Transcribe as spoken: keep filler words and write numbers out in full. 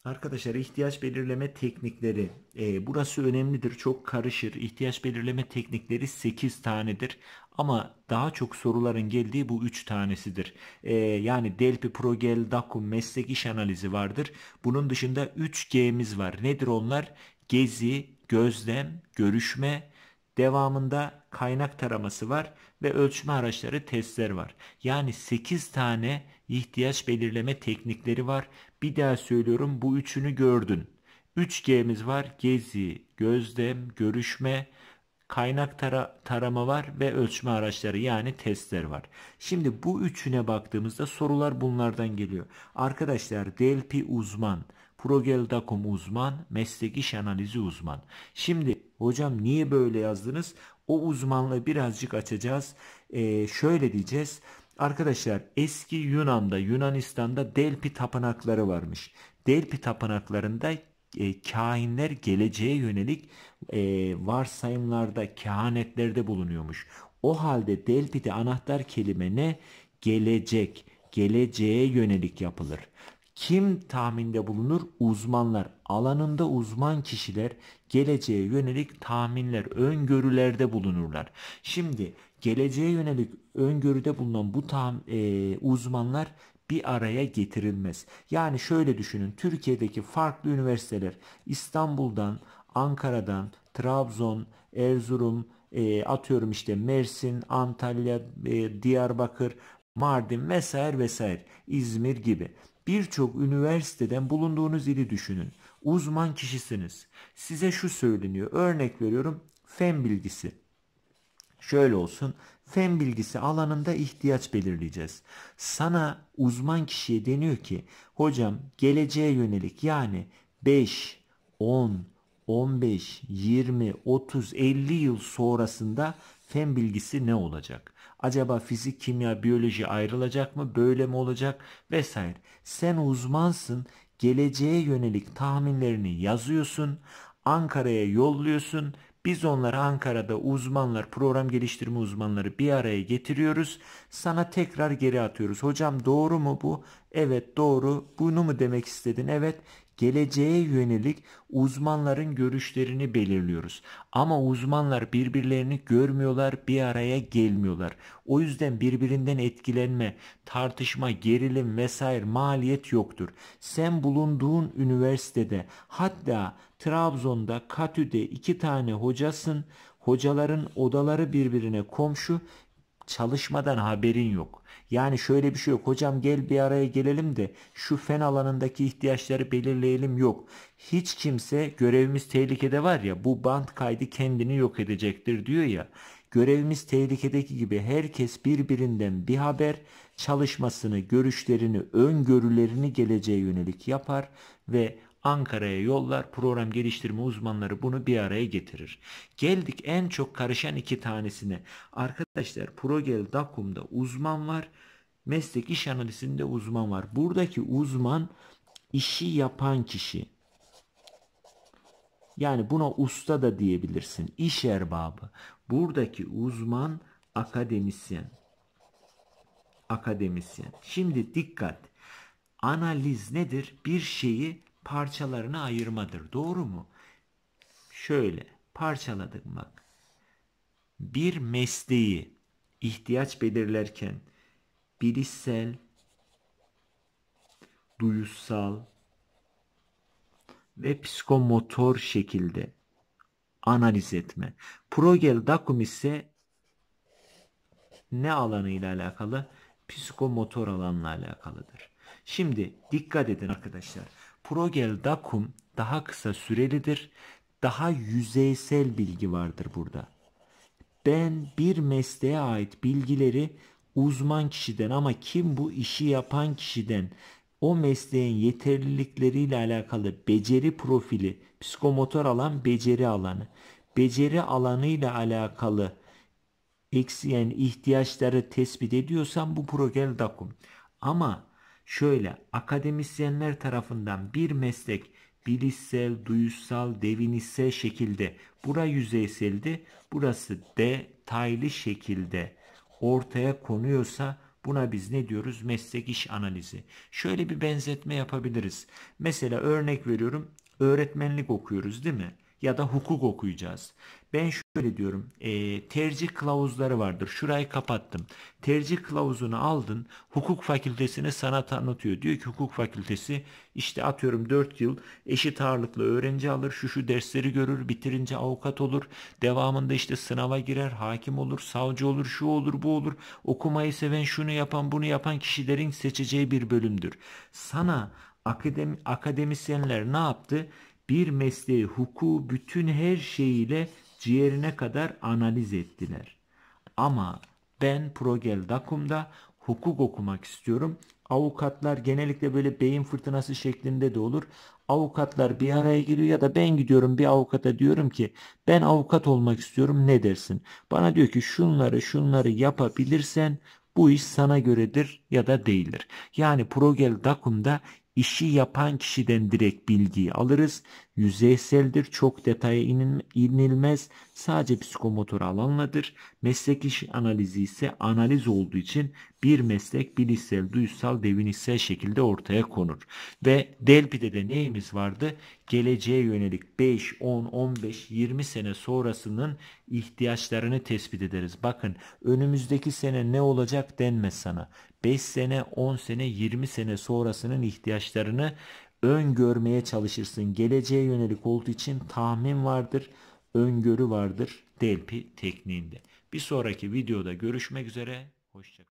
Arkadaşlar ihtiyaç belirleme teknikleri e, burası önemlidir, çok karışır. İhtiyaç belirleme teknikleri sekiz tanedir ama daha çok soruların geldiği bu üç tanesidir. E, yani Delphi, Progel, Dakum, meslek iş analizi vardır. Bunun dışında üç G'miz var. Nedir onlar? Gezi, gözlem, görüşme, devamında kaynak taraması var ve ölçme araçları, testler var. Yani sekiz tane ihtiyaç belirleme teknikleri var. Bir daha söylüyorum, bu üçünü gördün. üç G'miz var. Gezi, gözlem, görüşme, kaynak tara tarama var ve ölçme araçları yani testler var. Şimdi bu üçüne baktığımızda sorular bunlardan geliyor. Arkadaşlar Delphi uzman, Progeldakum uzman, meslek iş analizi uzman. Şimdi hocam niye böyle yazdınız? O uzmanlığı birazcık açacağız. Ee, şöyle diyeceğiz. Arkadaşlar eski Yunan'da, Yunanistan'da Delphi tapınakları varmış. Delphi tapınaklarında e, kahinler geleceğe yönelik e, varsayımlarda, kehanetlerde bulunuyormuş. O halde Delphi'de anahtar kelime ne? Gelecek, geleceğe yönelik yapılır. Kim tahminde bulunur? Uzmanlar. Alanında uzman kişiler geleceğe yönelik tahminler, öngörülerde bulunurlar. Şimdi geleceğe yönelik öngörüde bulunan bu tam, e, uzmanlar bir araya getirilmez. Yani şöyle düşünün. Türkiye'deki farklı üniversiteler İstanbul'dan, Ankara'dan, Trabzon, Erzurum, e, atıyorum işte Mersin, Antalya, e, Diyarbakır, Mardin vesaire vesaire, İzmir gibi birçok üniversiteden bulunduğunuz ili düşünün. Uzman kişisiniz. Size şu söyleniyor. Örnek veriyorum. Fen bilgisi. Şöyle olsun. Fen bilgisi alanında ihtiyaç belirleyeceğiz. Sana uzman kişiye deniyor ki hocam geleceğe yönelik yani beş, on, on beş, yirmi, otuz, elli yıl sonrasında fen bilgisi ne olacak? Acaba fizik, kimya, biyoloji ayrılacak mı? Böyle mi olacak? Vesaire. Sen uzmansın. Geleceğe yönelik tahminlerini yazıyorsun. Ankara'ya yolluyorsun. Biz onları Ankara'da uzmanlar, program geliştirme uzmanları bir araya getiriyoruz. Sana tekrar geri atıyoruz. Hocam doğru mu bu? Evet doğru. Bunu mu demek istedin? Evet. Geleceğe yönelik uzmanların görüşlerini belirliyoruz. Ama uzmanlar birbirlerini görmüyorlar, bir araya gelmiyorlar. O yüzden birbirinden etkilenme, tartışma, gerilim vesaire maliyet yoktur. Sen bulunduğun üniversitede, hatta Trabzon'da Katü'de iki tane hocasın. Hocaların odaları birbirine komşu. Çalışmadan haberin yok. Yani şöyle bir şey yok. Hocam gel bir araya gelelim de şu fen alanındaki ihtiyaçları belirleyelim, yok. Hiç kimse görevimiz tehlikede var ya, bu bant kaydı kendini yok edecektir diyor ya. Görevimiz tehlikedeki gibi herkes birbirinden bir haber, çalışmasını, görüşlerini, öngörülerini geleceğe yönelik yapar ve Ankara'ya yollar, program geliştirme uzmanları bunu bir araya getirir. Geldik en çok karışan iki tanesine. Arkadaşlar Progel Dakum'da uzman var. Meslek iş analizinde uzman var. Buradaki uzman işi yapan kişi. Yani buna usta da diyebilirsin. İş erbabı. Buradaki uzman akademisyen. Akademisyen. Şimdi dikkat. Analiz nedir? Bir şeyi parçalarına ayırmadır. Doğru mu? Şöyle parçaladık bak. Bir mesleği ihtiyaç belirlerken bilişsel, duyusal ve psikomotor şekilde analiz etme. Progel Dakum ise ne alanı ile alakalı? Psikomotor alanla alakalıdır. Şimdi dikkat edin arkadaşlar. Progel Dakum daha kısa sürelidir. Daha yüzeysel bilgi vardır burada. Ben bir mesleğe ait bilgileri uzman kişiden, ama kim bu işi yapan kişiden, o mesleğin yeterlilikleriyle alakalı beceri profili, psikomotor alan beceri alanı, beceri alanıyla alakalı eksiyen ihtiyaçları tespit ediyorsam bu Progel Dakum. Ama şöyle akademisyenler tarafından bir meslek bilişsel, duyusal, devinişsel şekilde, bura yüzeyseldi, burası detaylı şekilde ortaya konuyorsa Buna biz ne diyoruz? Meslek iş analizi. Şöyle bir benzetme yapabiliriz. Mesela örnek veriyorum. Öğretmenlik okuyoruz değil mi? Ya da hukuk okuyacağız. Ben şöyle diyorum. E, tercih kılavuzları vardır. Şurayı kapattım. Tercih kılavuzunu aldın. Hukuk fakültesini sana tanıtıyor. Diyor ki hukuk fakültesi işte atıyorum dört yıl eşit ağırlıklı öğrenci alır. Şu şu dersleri görür. Bitirince avukat olur. Devamında işte sınava girer. Hakim olur. Savcı olur. Şu olur bu olur. Okumayı seven, şunu yapan bunu yapan kişilerin seçeceği bir bölümdür. Sana akademi, akademisyenler ne yaptı? Bir mesleği, hukuku bütün her şeyiyle ciğerine kadar analiz ettiler. Ama ben Progel Dakum'da hukuk okumak istiyorum. Avukatlar genellikle böyle beyin fırtınası şeklinde de olur. Avukatlar bir araya giriyor ya da ben gidiyorum bir avukata diyorum ki ben avukat olmak istiyorum, ne dersin? Bana diyor ki şunları şunları yapabilirsen bu iş sana göredir ya da değildir. Yani Progel Dakum'da işi yapan kişiden direkt bilgiyi alırız. Yüzeyseldir, çok detaya inilmez. Sadece psikomotor alanladır. Meslek iş analizi ise analiz olduğu için bir meslek bilişsel, duysal, devinişsel şekilde ortaya konur. Ve Delpi'de de neyimiz vardı? Geleceğe yönelik beş, on, on beş, yirmi sene sonrasının ihtiyaçlarını tespit ederiz. Bakın önümüzdeki sene ne olacak denmez sana. beş sene, on sene, yirmi sene sonrasının ihtiyaçlarını öngörmeye çalışırsın. Geleceğe yönelik olduğu için tahmin vardır, öngörü vardır Delpi tekniğinde. Bir sonraki videoda görüşmek üzere. Hoşçakalın.